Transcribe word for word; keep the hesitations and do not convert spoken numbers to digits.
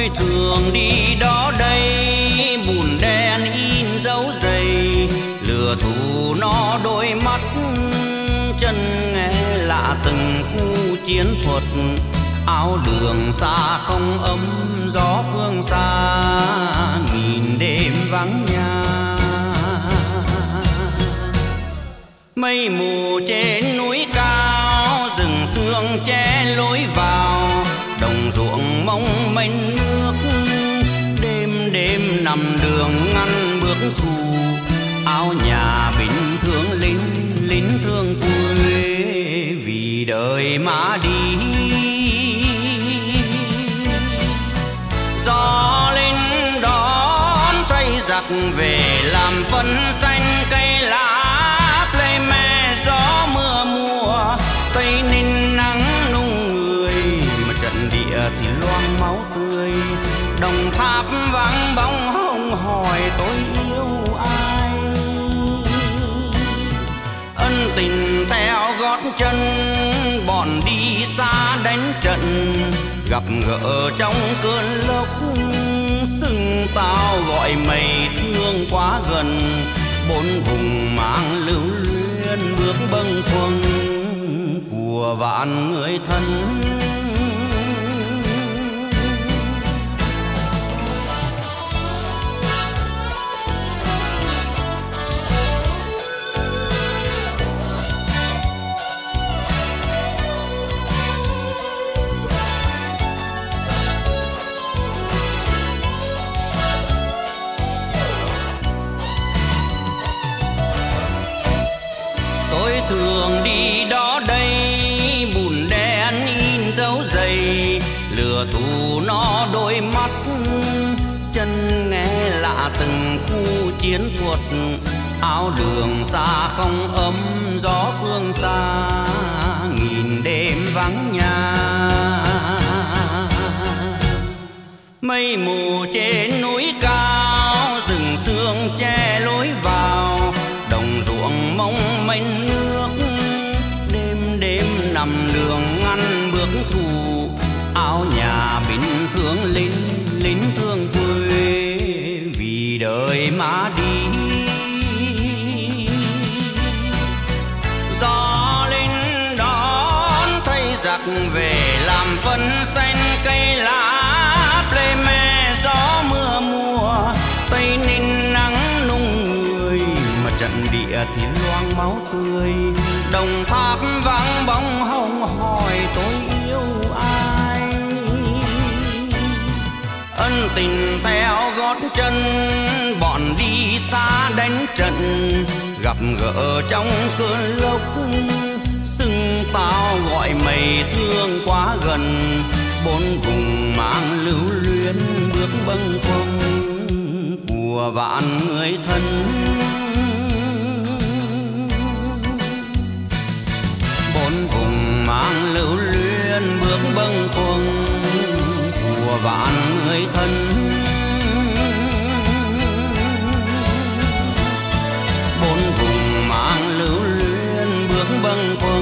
tôi thường đi đó đây, bùn đen in dấu giày, lừa thù nó đôi mắt, chân nghe lạ từng khu chiến thuật. Áo đường xa không ấm, gió phương xa nghìn đêm vắng nhà. Mây mù trên núi cao, rừng sương che lối vào, đồng ruộng mong mênh nước. Đêm đêm nằm đường ngăn bước thù, áo nhà bình thương lính, lính thương quê vì đời mà đi. Gió lên đón thay giặc về làm phân xanh cây lá, plei me gió mưa mùa tây ninh nắng nung người, mà trận địa thì loang máu tươi. Đồng Tháp vắng bóng hồng hỏi tôi yêu ai, ân tình theo gót chân bọn đi xa đánh trận, gặp gỡ trong cơn lốc sưng tao gọi mây thương quá gần. Bốn vùng mang lưu luyến bước bâng khuâng của vạn người thân. Tôi thường đi đó đây, bùn đen in dấu giày, lừa thù nó đôi mắt, chân nghe lạ từng khu chiến thuật. Áo đường xa không ấm, gió phương xa nghìn đêm vắng nhà. Mây mù trên núi cao, rừng sương che lối vào, đồng ruộng mong mênh nước. Đêm đêm nằm đường ngăn bước thù, áo nhà bình thương lính, lính thương quê vì đời mà đi. Gió lên đón thay giặc về làm phân xanh cây lá, plei me gió mưa mùa tây ninh nắng nung người, mà trận địa thì loang máu tươi. Đồng Tháp vắng bóng hồng hỏi tôi yêu ai, ân tình theo gót chân bọn đi xa đánh trận, gặp gỡ trong cơn lốc sưng tao gọi mây thương quá gần. Bốn vùng mang lưu luyến bước bâng khuâng của vạn người thân. Bốn vùng mang lưu luyến bước bâng khuâng của vạn người thân. Bốn vùng mang lưu luyến bước bâng khuâng